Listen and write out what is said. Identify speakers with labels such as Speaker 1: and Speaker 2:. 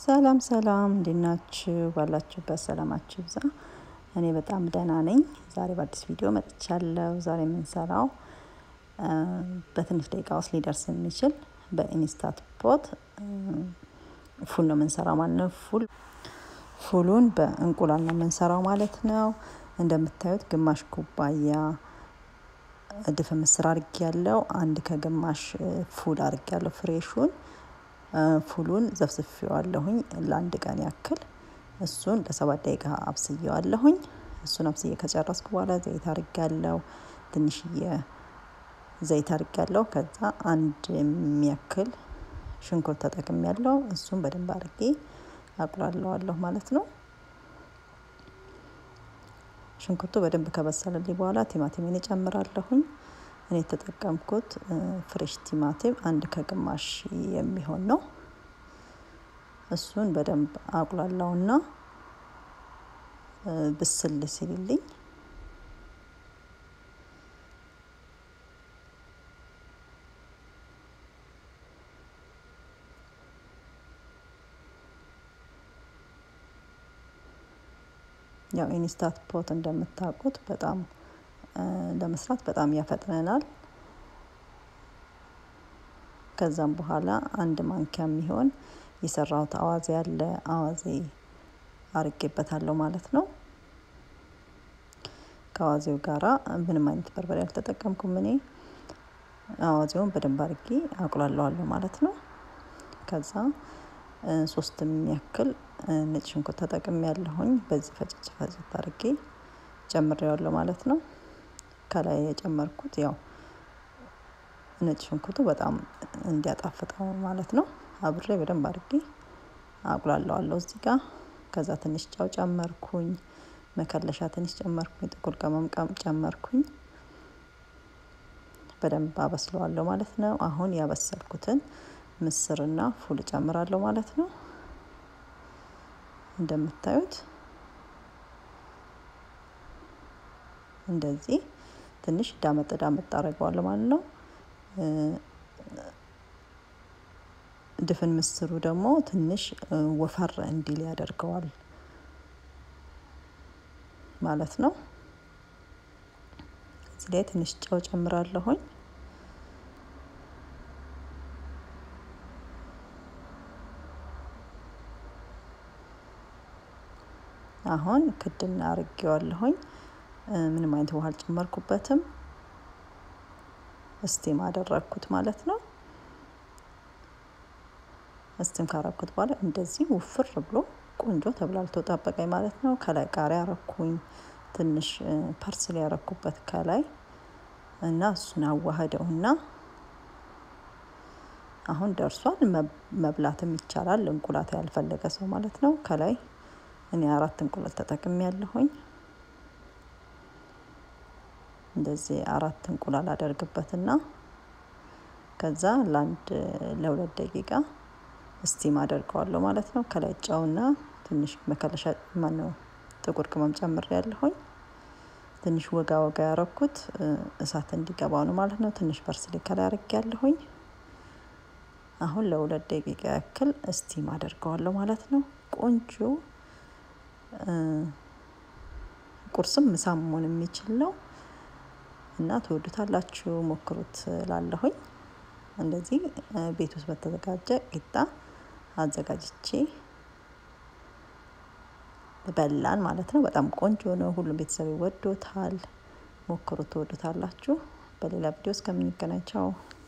Speaker 1: ሰላም ሰላም እንዴት ናችሁ? ባላችሁበት ሰላማችሁ ይብዛ። እኔ በጣም ደህና ነኝ። ዛሬ በአዲስ ቪዲዮ መጥቻለሁ። ዛሬ የምንሰራው በትንሽ ደቂቃ ውስጥ ሊደርስ የሚችል በኢንስታንት ፖት ፉል ነው የምንሰራው ማለት ነው። ፉሉን በእንቁላል ነው የምንሰራው ማለት ነው። እንደምታዩት ግማሽ ኩባያ ድፍን ምስር አድርጌያለሁ። አንድ ከግማሽ ፉል አድርጌያለሁ ፍሬሹን ፉሉን ዘፍዝፌዋለሁኝ ለአንድ ቀን ያክል እሱን ለ7 ደቂቃ አብስዬዋለሁኝ። እሱን አብስዬ ከጨረስኩ በኋላ ዘይት አድርጌያለሁ። ትንሽዬ ዘይት አድርጌያለሁ። ከዛ አንድ የሚያክል ሽንኩርት ተጠቅሜያለሁ። እሱን በደንብ አድርጌ አቁላለዋለሁ ማለት ነው። ሽንኩርቱ በደንብ ከበሰለልኝ በኋላ ቲማቲሜን እጨምራለሁኝ። እኔ የተጠቀምኩት ፍሬሽ ቲማቲም አንድ ከግማሽ የሚሆን ነው። እሱን በደንብ አቁላላውና ብስል ሲልልኝ ያው ኢንስታንት ፖት እንደምታውቁት በጣም ለመስራት በጣም ያፈጥነናል። ከዛም በኋላ አንድ ማንኪያ የሚሆን የሰራሁት አዋዜ ያለ አዋዜ አርጌበታለሁ ማለት ነው። ከአዋዜው ጋራ ምንም አይነት በርበሬ አልተጠቀምኩም እኔ። አዋዜውን በደንብ አድርጌ አቁላለዋለሁ ማለት ነው። ከዛ 3 የሚያክል ነጭ ሽንኩርት ተጠቅሜያለሁኝ። በዚህ ፈጭቼ አድርጌ ጨምሬዋለሁ ማለት ነው። ከላይ የጨመርኩት ያው ነጭ ሽንኩርቱ በጣም እንዲያጣፍጠው ማለት ነው። አብሬ በደንብ አድርጌ አቁላለዋለሁ እዚህ ጋር። ከዛ ትንሽ ጨው ጨመርኩኝ፣ መከለሻ ትንሽ ጨመርኩኝ፣ ጥቁር ቅመም ጨመርኩኝ። በደንብ አበስለዋለሁ ማለት ነው። አሁን ያበሰልኩትን ምስርና ፉል ጨምራለሁ ማለት ነው። እንደምታዩት እንደዚህ ትንሽ ዳመጥ አደርገዋለሁ ማለት ነው። ድፍን ምስሩ ደግሞ ትንሽ ወፈር እንዲል ያደርገዋል ማለት ነው። እዚህ ላይ ትንሽ ጨው ጨምራለሁኝ። አሁን ክድና አድርጌዋለሁኝ። ምንም አይነት ውሃ አልጨመርኩበትም። እስቲም አደረኩት ማለት ነው። እስቲም ካረኩት በኋላ እንደዚህ ውፍር ብሎ ቆንጆ ተብላልቶ ጠበቀኝ ማለት ነው። ከላይ ቃሪያ አረኩኝ፣ ትንሽ ፐርስሊ ያረኩበት ከላይ እና እሱን አዋህደውና አሁን ደርሷል። መብላትም ይቻላል እንቁላል ያልፈለገ ሰው ማለት ነው። ከላይ እኔ 4 እንቁላል ተጠቅሜያለሁኝ። እንደዚህ 4 እንቁላል አደርግበትና ከዛ ለ2 ደቂቃ እስቲም አደርገዋለሁ ማለት ነው። ከላይ ጨውና ትንሽ መከለሻ ጥቁር ቅመም ጨምሬያለሁኝ። ትንሽ ወጋ ያረኩት እሳት እንዲገባው ነው ማለት ነው። ትንሽ ፐርስሊ ከላይ አድርጌያለሁኝ። አሁን ለ2 ደቂቃ ያክል እስቲም አደርገዋለሁ ማለት ነው። ቆንጆ ቁርስም ምሳም መሆን የሚችል ነው እና ትወዱታላችሁ፣ ሞክሩት እላለሁኝ። እንደዚህ ቤት ውስጥ በተዘጋጀ ቂጣ አዘጋጅቼ በላን ማለት ነው። በጣም ቆንጆ ነው። ሁሉም ቤተሰብ ይወዶታል። ሞክሩት፣ ትወዱታላችሁ። በሌላ ቪዲዮ እስከምንገናኝ ቻው።